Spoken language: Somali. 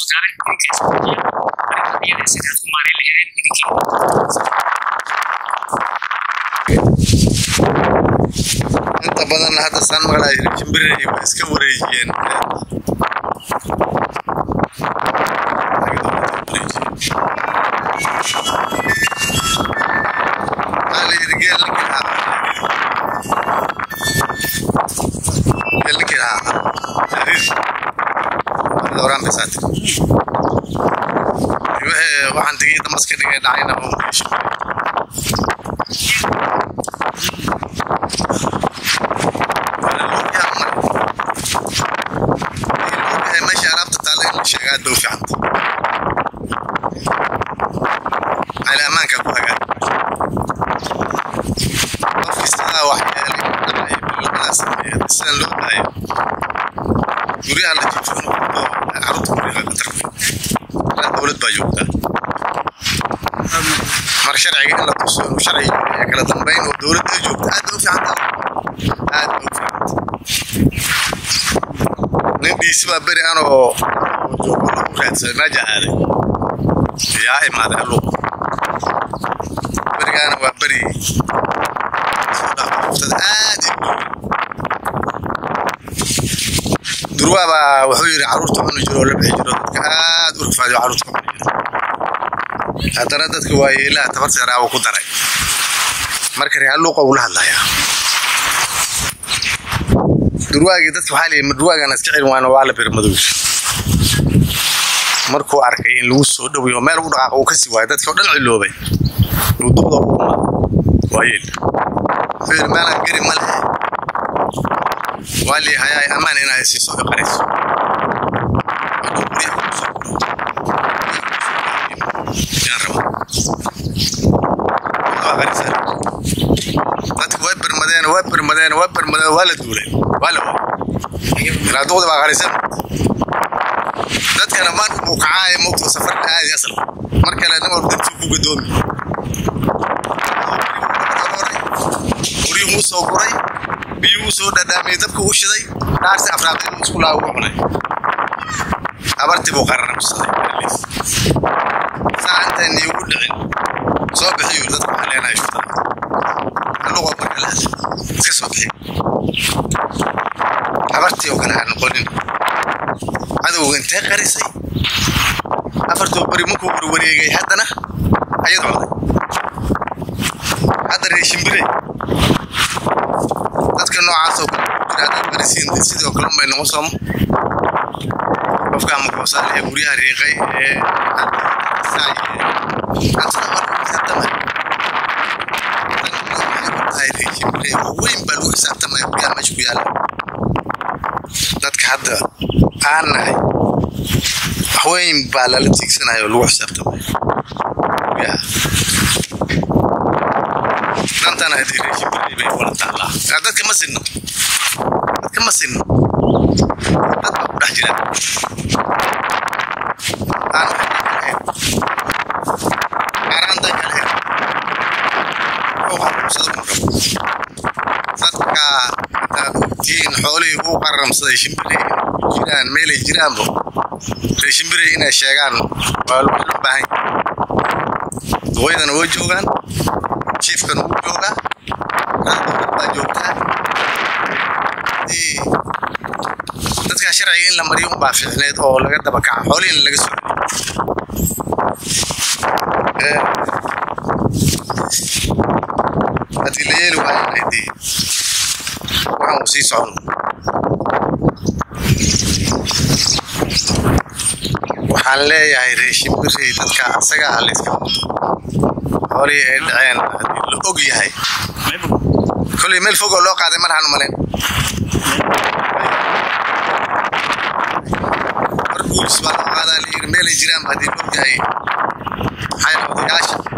gaaban idinka iskuujiya iyada sidaad ku maareen lahaydeen idinkii inta badan hadda san maqlay shimbirey way iska wareejiyeen دوران بسات waxaan tagay damaska dhigay dhacayna oo meesha meesha alaabta taala in la sheegaa dhow fiican على أمانك أبو هجر في السنة واحدة بالناس السنة الأولى يريها اللي تشوفونه عرض يريها قدر لا دولة باجوكا مر شرعي إلا توصل وشرعي كلا ضمبين ودولة باجوكا أدو في عندها أدو في عندها نبي سبب بري أنا وجوكا وكانت نجا هذا يا إما هذا اللو بري أنا وبري دروابا وحير عروض من جرو لبعي جرو كاد ورفاعي عروض من جرو هذا ردت كواي لا تفرس راه وقدره مركري هلوقه ولا هلايا درواغي dadku xalay madruwaagana iska cilin waana wala birmadow markuu arkay in lagu soo dhawiyo meel u dhaqaaq oo ka sii waayay dadka dhan ciloobay dudubada waayeen fiir meel gari mal wali hayay amaan inay si soo qarayso dadku way birmadeen wala duuleen wala la dood baa qaraysan dadkana maan u kacay moqto safar aadi asal marka la nimo dadku ku gadoomi uriyo soo qoray biyo soo dhadhaamay dabka u shiday dhaarsi afraaqid isku laaw u cunay abarti buu qararna saday saantan iyo u dhicin soo bixiyo dadku xaleena ishta luqad marka la iska soo bixi abarti oo kala noqonin adoo intee qarisay afarto bari markuu wareegay haddana ayadoo hadda reeshimbire dadka noocaas oo kala qarisiin sidoo kale ma inoo soo qofka ma ku saaray guriga reeqay saay ay reeshimbire weyn bal u xisaabtamay biya ma isku yaala dadka hadda aanay weyn baa la tiigsanayo lagu xisaabtamay ya dantana hadii reeshimbire bay wala taala dadka ma sinno dadka dhax jira aranda kale oo sadka tiin xooli uu qaramsaday shimbire jiraan meel ay jiraanbo reeshimbire inay sheegaan waa loo baahan hooyadana way joogaan chiefkan uu joogaa baa joogtaa dadka sharciga in la mariyo baa fiicneed oo laga daba kaca xoolihiin laga soo hadii la yeeli waayo inay waxaan u sii socon waxaan leeyahay reeshimbire dadka asaga la iska hore ay dhaceen hadii la og yahay kulli meel fog oo loo qaaday mar aan maleen markuu isbaa qaaday meel jiraan hadii og yahay hay'adaha